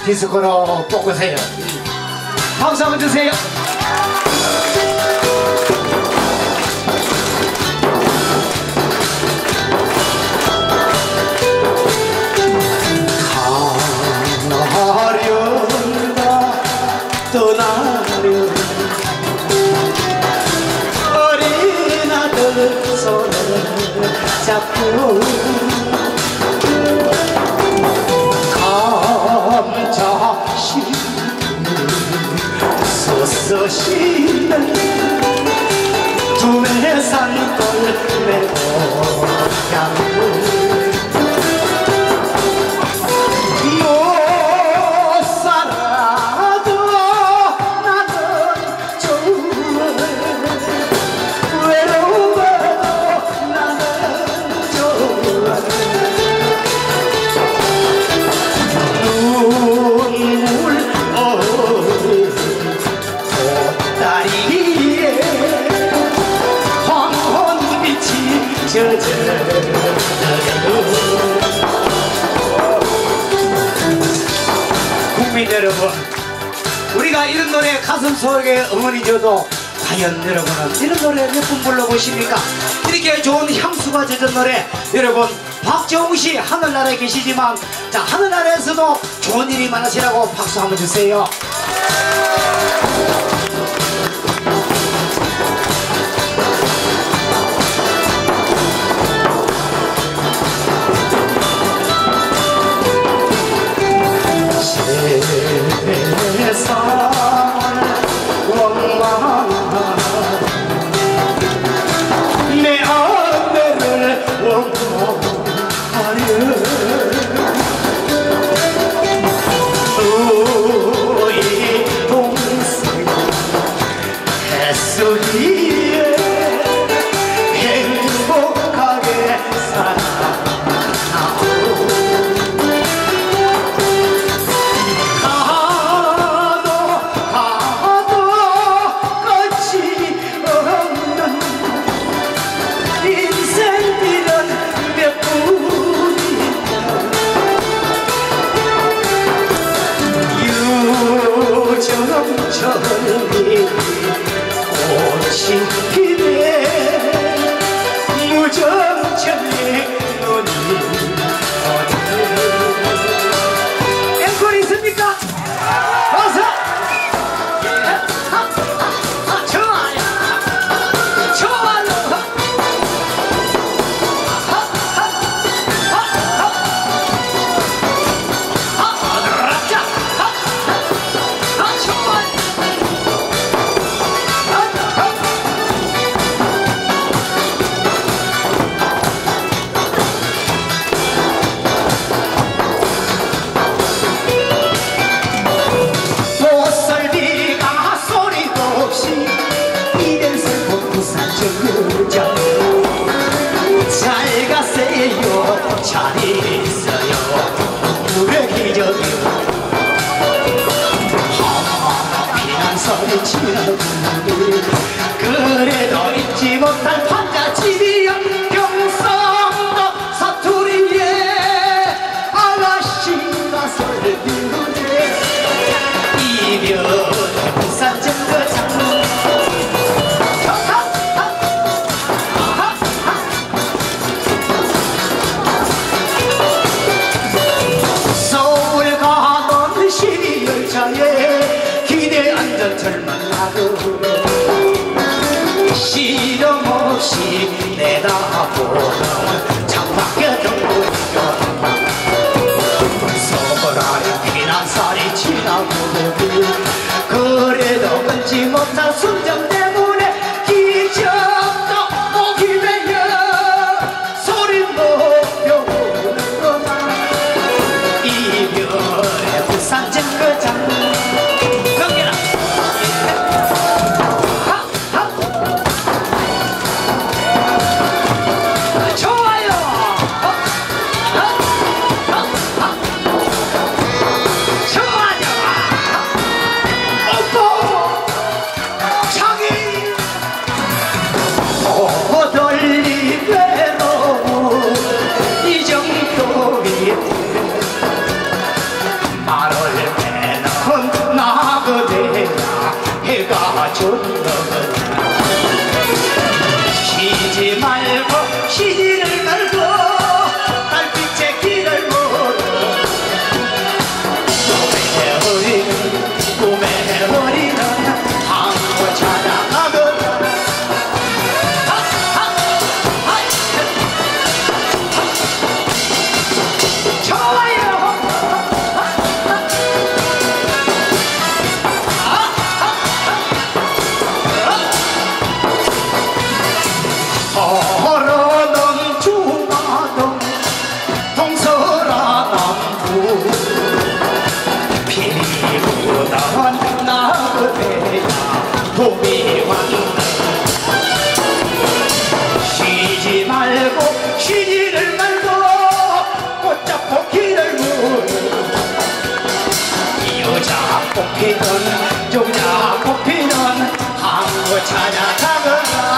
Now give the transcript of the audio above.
디스코로 뽑으세요. 박수 한번 주세요. 가려다 떠나려 어린 아들 손을 잡고 감자씨 솟으시는 두메 산골 메고 향을 국민 여러분, 우리가 이런 노래 가슴 속에 응원이 줘도 과연 여러분은 이런 노래 몇 분 불러보십니까? 이렇게 좋은 향수가 젖은 노래, 여러분 박정우씨 하늘나라에 계시지만 자 하늘나라에서도 좋은 일이 많으시라고 박수 한번 주세요. 세상을 원망한 내 아내를 원망하려 너희 동생 햇소리에 행복하게 살아 저기 꽃이 피네 무정천의 눈이 어디 앵콜 있습니까? 어서 좋아요 좋아요 잘 가세요 잘 있어요 우리 기적이 피난 소리 치는 그래도 잊지 못할 판자집이여 경상도 사투리에 아가씨가 설비우네 이별의 부산 증거 장로 기대 앉아 절만 나도 줬던 쉬지 말고 시지를 깔고 달빛의 길을 물어 꿈의 우리는 항구 찾아가면 걸어는 중화동 동서남북 피리보던 나그네야 봄이 왔네 쉬지 말고 쉬지를 말고 꽃잡고 길을 물어 여자 꽃피는 종자 꽃피는 항구 찾아가거라